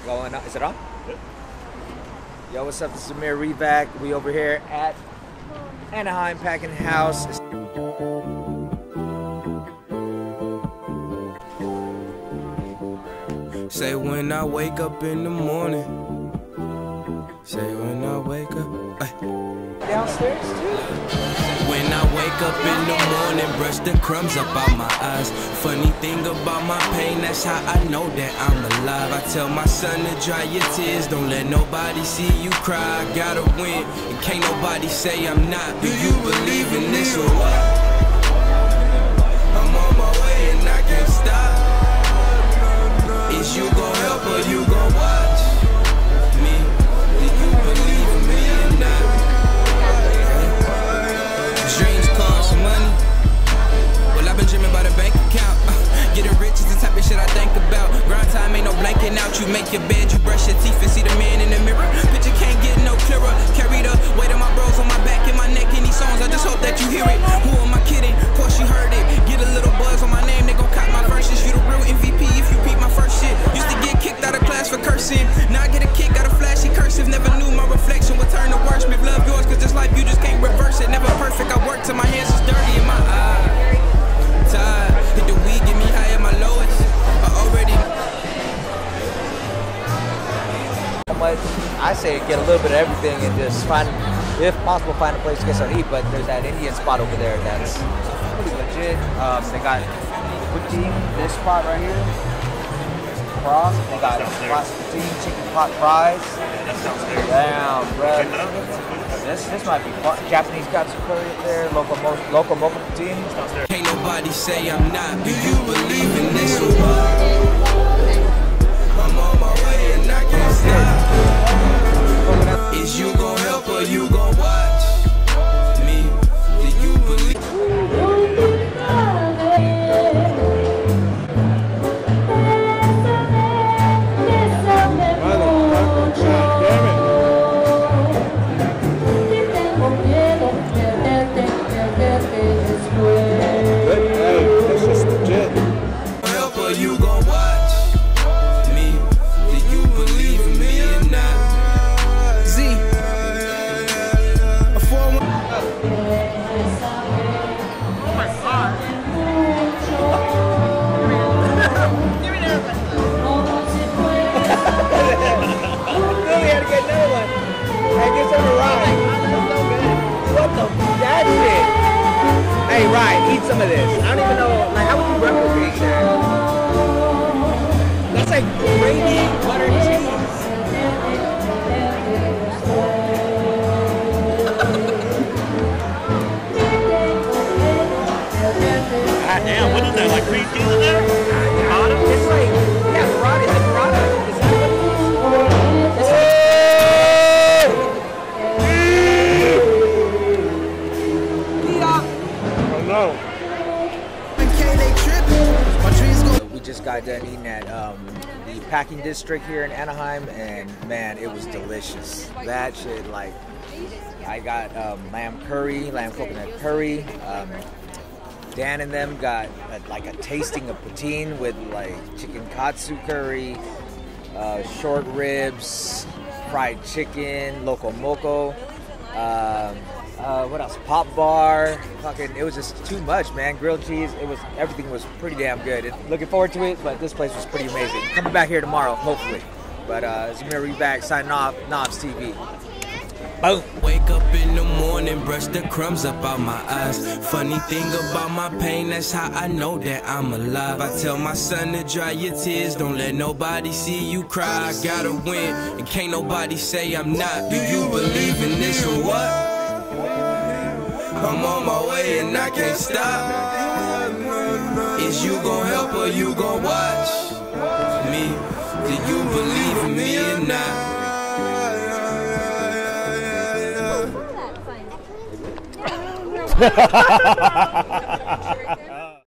Going on. Is it on? Yo, what's up? This is Amir Revac. We over here at Anaheim Packing House. Say when I wake up in the morning. Say when I wake up. Downstairs too. When I wake up in the morning, brush the crumbs up out my eyes. Funny thing about my pain, that's how I know that I'm alive. I tell my son to dry your tears, don't let nobody see you cry. I gotta win, and can't nobody say I'm not. Do you believe in this or what? I'm on my way and I can't stop. Is you gon' help or you gon' watch me? Do you believe in me or not? Dreams cost money. Well, I've been dreaming about a bank account. Getting rich is the type of shit I think about. Grind time ain't no blanking out. You make your bed, you brush your teeth and see the man in the mirror. Picture can't get no clearer. Carry the weight of my bros on my back and my neck in these songs. I just hope that you hear it. Who am I kidding? Of course you heard it. Get a little buzz on my name, they gon' cop my verses. You the real MVP if you peep my first shit. Used to get kicked out of class for cursing. Now I get a kick out of flashy cursive. Never knew my reflection would turn to worse. If love yours, cause this life you just can't reverse it. Never perfect, I work till my hands is dirty in my eyes. Tired, hit the weed, get me high at my lowest. I already. I say get a little bit of everything and just find, if possible, find a place to get some eat. But there's that Indian spot over there that's pretty legit. They got poutine, this spot right here. Cross. They got poutine, chicken pot fries. Damn, bro. This might be fun. Japanese got some curry up there. Local mocha poutine. Can't nobody say I'm not. Do you believe in this or what? I'm on my way and I can't stop. Is you gon' help or you gon' watch me? Do you believe? Help or you gon' watch me? Do you believe in me or not? Z. A 4-1. Oh my god. Give me that one. Really had to get another one. Hey, get some of Ryan. What the that shit? Hey, Ryan, eat some of this. I don't even know, like, how would you replicate that? That's like gravy, butter, cheese. God damn, what is that? Like cream cheese in there? Burrata? It's like, yeah, burrata. Is it burrata? Is that what it is? We just got done eating at the packing district here in Anaheim, and man, it was delicious. That shit, like, I got lamb coconut curry. Dan and them got like a tasting of poutine with like chicken katsu curry, short ribs, fried chicken, loco moco. What else? Pop bar. Fucking, it was just too much, man. Grilled cheese. Everything was pretty damn good. Looking forward to it, but this place was pretty amazing. Coming back here tomorrow, hopefully. But it's Amir Revac signing off. Knobs TV. Boom. Wake up in the morning, brush the crumbs up out my eyes. Funny thing about my pain, that's how I know that I'm alive. I tell my son to dry your tears, don't let nobody see you cry. I gotta win, and can't nobody say I'm not. Do you believe in this or what? I'm on my way and I can't stop. Is you gon' help or you gon' watch me? Do you believe in me or not? That fun.